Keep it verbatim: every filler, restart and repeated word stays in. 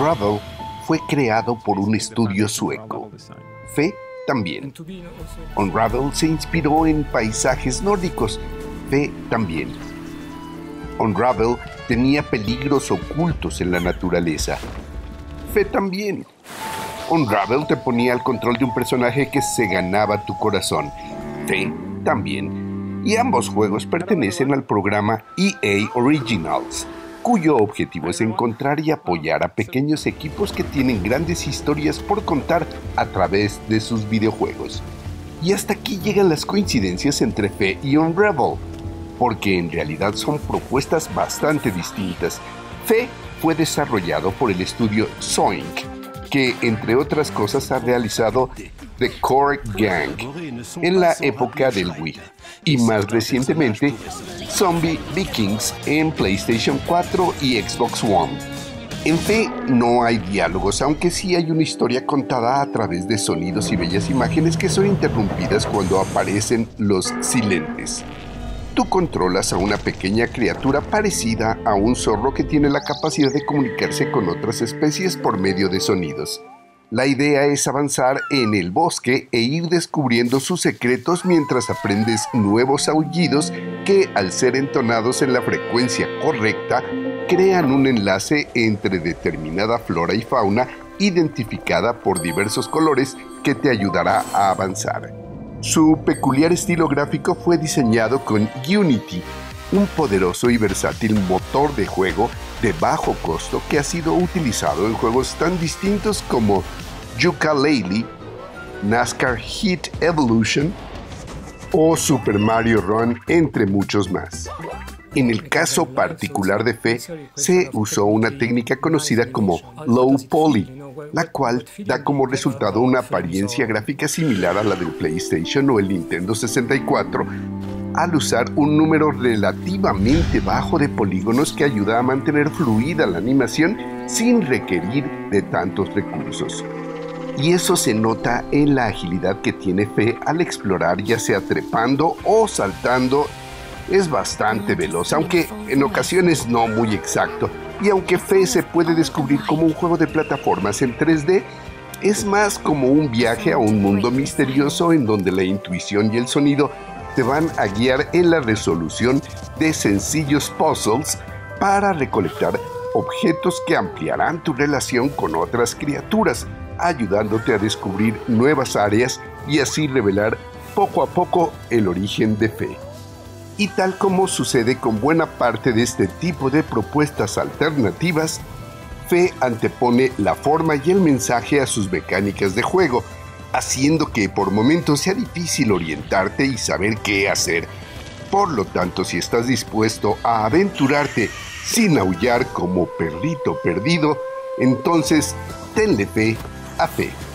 Unravel fue creado por un estudio sueco. Fe también. Unravel se inspiró en paisajes nórdicos. Fe también. Unravel tenía peligros ocultos en la naturaleza. Fe también. Unravel te ponía al control de un personaje que se ganaba tu corazón. Fe también. Y ambos juegos pertenecen al programa E A Originals, cuyo objetivo es encontrar y apoyar a pequeños equipos que tienen grandes historias por contar a través de sus videojuegos. Y hasta aquí llegan las coincidencias entre Fe y Unravel, porque en realidad son propuestas bastante distintas. Fe fue desarrollado por el estudio Zoink, que entre otras cosas ha realizado The Core Gang en la época del Wii, y más recientemente Zombie Vikings en PlayStation cuatro y Xbox One. En Fe no hay diálogos, aunque sí hay una historia contada a través de sonidos y bellas imágenes que son interrumpidas cuando aparecen los silentes. Tú controlas a una pequeña criatura parecida a un zorro que tiene la capacidad de comunicarse con otras especies por medio de sonidos. La idea es avanzar en el bosque e ir descubriendo sus secretos mientras aprendes nuevos aullidos que, al ser entonados en la frecuencia correcta, crean un enlace entre determinada flora y fauna identificada por diversos colores que te ayudará a avanzar. Su peculiar estilo gráfico fue diseñado con Unity, un poderoso y versátil motor de juego de bajo costo que ha sido utilizado en juegos tan distintos como Yooka-Laylee, NASCAR Heat Evolution o Super Mario Run, entre muchos más. En el caso particular de Fe, se usó una técnica conocida como Low Poly, la cual da como resultado una apariencia gráfica similar a la del PlayStation o el Nintendo sesenta y cuatro, al usar un número relativamente bajo de polígonos que ayuda a mantener fluida la animación sin requerir de tantos recursos. Y eso se nota en la agilidad que tiene Fe al explorar, ya sea trepando o saltando. Es bastante veloz, aunque en ocasiones no muy exacto. Y aunque Fe se puede descubrir como un juego de plataformas en tres D, es más como un viaje a un mundo misterioso en donde la intuición y el sonido te van a guiar en la resolución de sencillos puzzles para recolectar objetos que ampliarán tu relación con otras criaturas, ayudándote a descubrir nuevas áreas y así revelar poco a poco el origen de Fe. Y tal como sucede con buena parte de este tipo de propuestas alternativas, Fe antepone la forma y el mensaje a sus mecánicas de juego, haciendo que por momentos sea difícil orientarte y saber qué hacer. Por lo tanto, si estás dispuesto a aventurarte sin aullar como perrito perdido, entonces tenle fe a Fe.